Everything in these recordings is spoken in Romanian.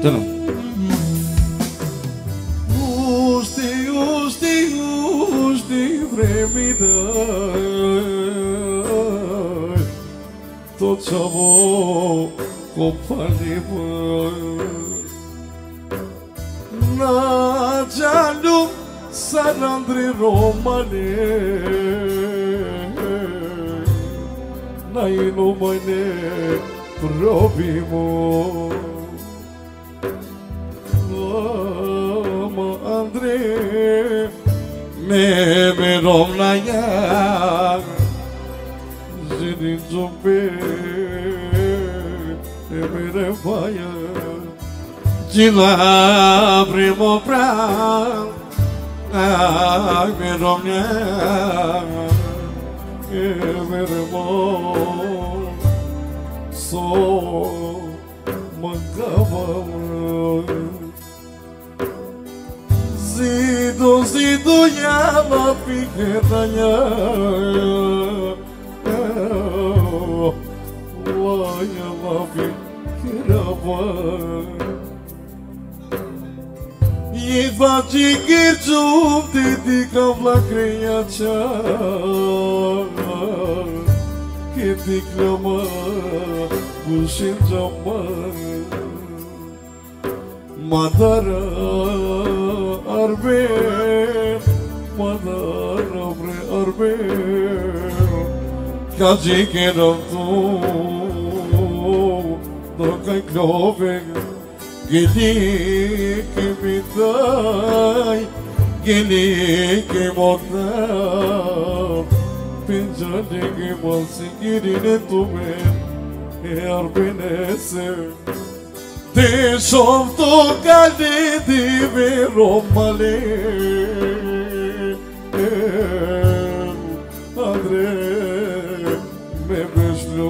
Tănăm. Uști, vremii dai tot ce-am companii na giallo sarandri romane na inumane probimo ma Andre me romnaya zidin zombe mere fire Gila primo pran ai me romne meremo so mancava zido llama piquetanya llama piquetanya I faci ghircium dedica la creația Che ti clama cușința Madara arbe Madara arbe Caci che non tu Dacă-i clove Geli che mi dai, geli che mortai, pensate che posso chiedere tu me e arbenesse. Te sotto calde di vero male, Andre me beslo.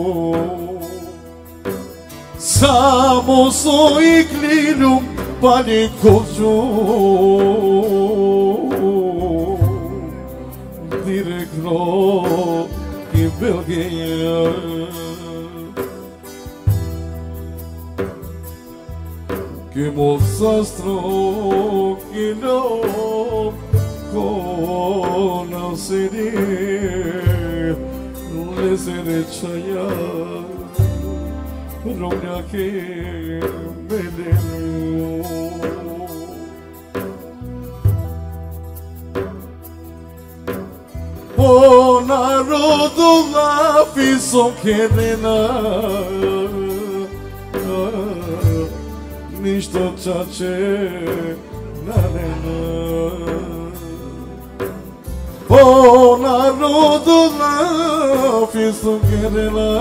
Samo so iklinum palikozu Direktno i Belgija Che mossa strokino con sedi le sede c'aia Romnea che vedem O narodul la fiso chedena Nici tot ceea ce n-arena O narodul la fiso chedena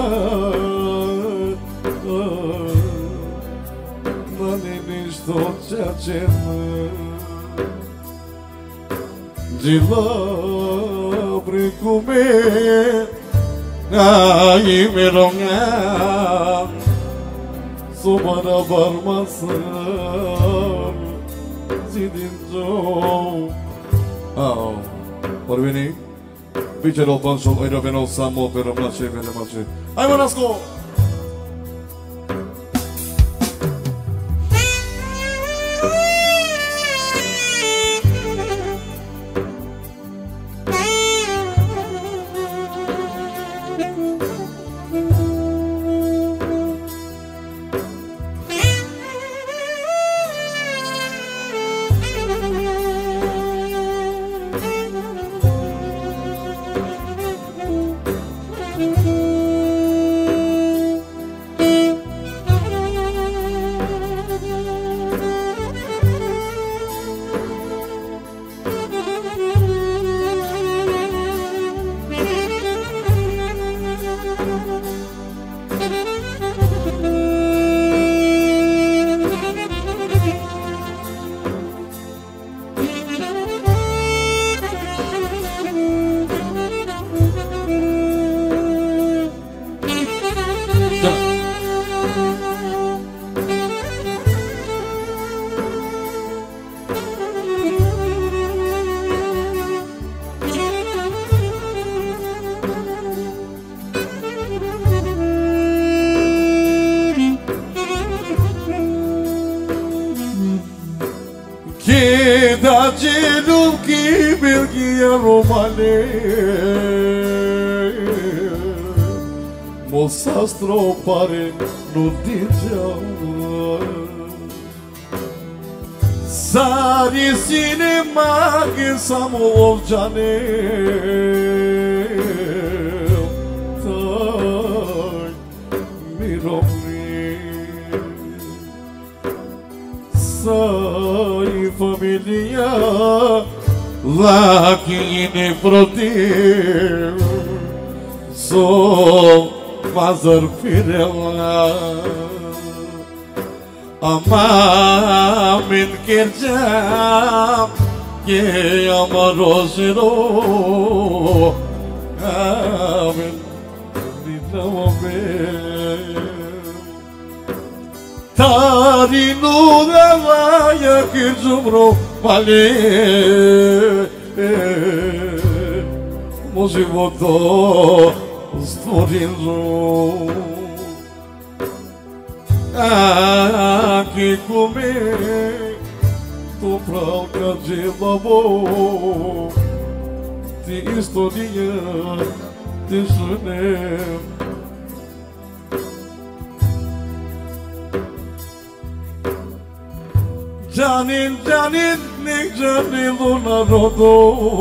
N-are nici tot ceea ce Gila precume Ai me romnea Subara barmasar Zidin Joe Porveni Bičero panšol ojrovenou samo Pero mladšie, vele mladšie Ajmo Nasko! bilgi romane mossa stropare non diceva sari sinema che samo ovjane tai miromni sai famiglia la chi ne protiv so mazar firela ama min kirjam ke amarosiro amen dinamabe tari nura ya kirjumro vale mozivoto stvorinzo aqui comer tu pralka de labo ti historia de Genève Janin nek janilo narodo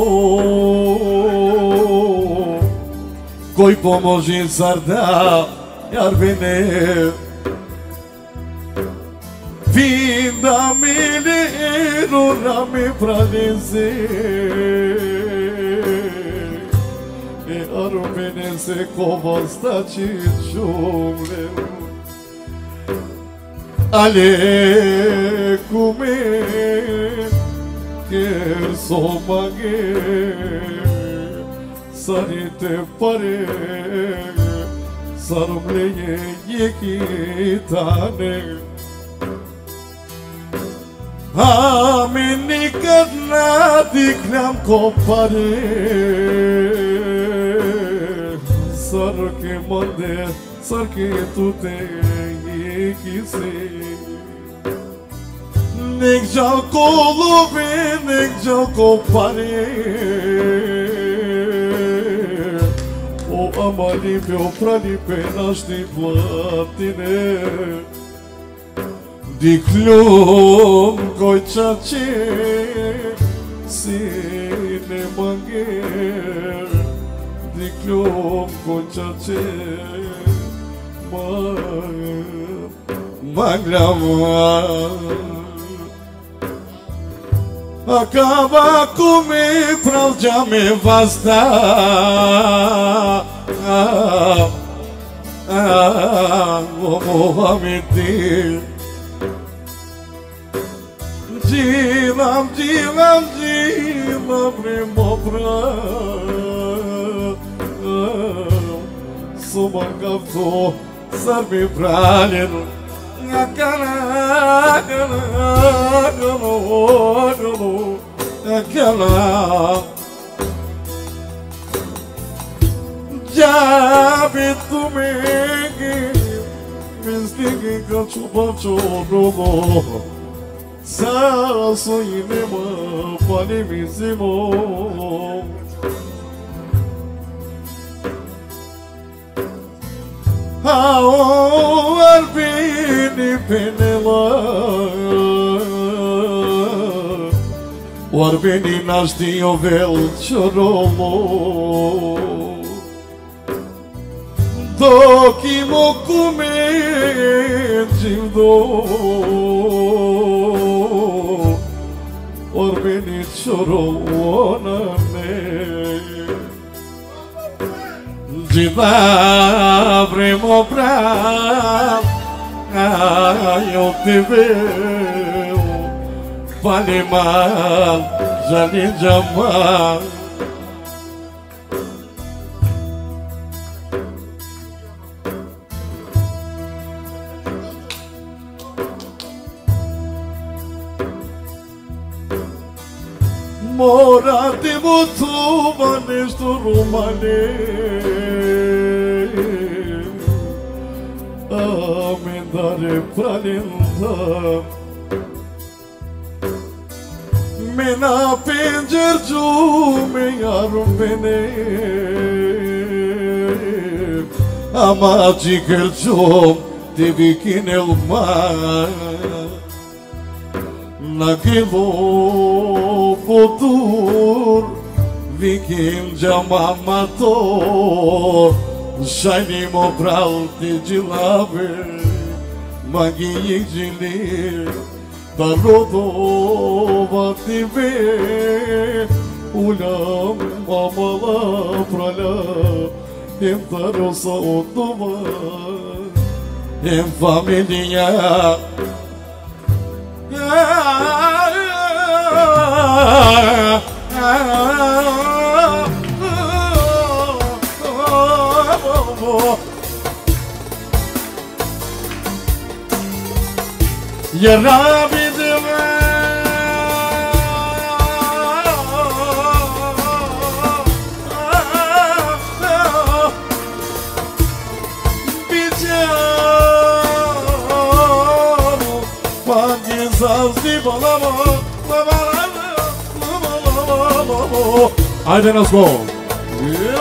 koji pomoži sarda jar bene Vinda mineiro na me praleze E armenese kovosta čičumle Ale kume ker somage Sarite pare sarumleye yekitane Amin nikad nadik nam kopare Sarke mande sarke tute ikisi Nek jal kolube nek jal kopare O amalipe o pralipe našti platine Diklum koyçaçı sine manger Diklum koyçaçı maglama Acaba comer pra me vasta O Mohamed Dilam primo Subangavto sarmi praljeno Jabi tu megi Misligi kad ću bačo Sa svojima palim zimom A o arbini penela O arbini naš dio velčaromo Dok imo kume živdo Orbeni čorona me Džida vremo prav A eu te veo Vale mal Žalim jamal Morate motuva nešto rumane Amen dare pralinda Mena pencercu me yarum bene Ama cikercum te bikine uma Naquilo futuro Vikim jamamato Shiny mo prauti de lave Magui de ler Tarodo va te ver Ulam mamala prala Em tarosa otoma Em família Ya Rabbi Haydi let's go.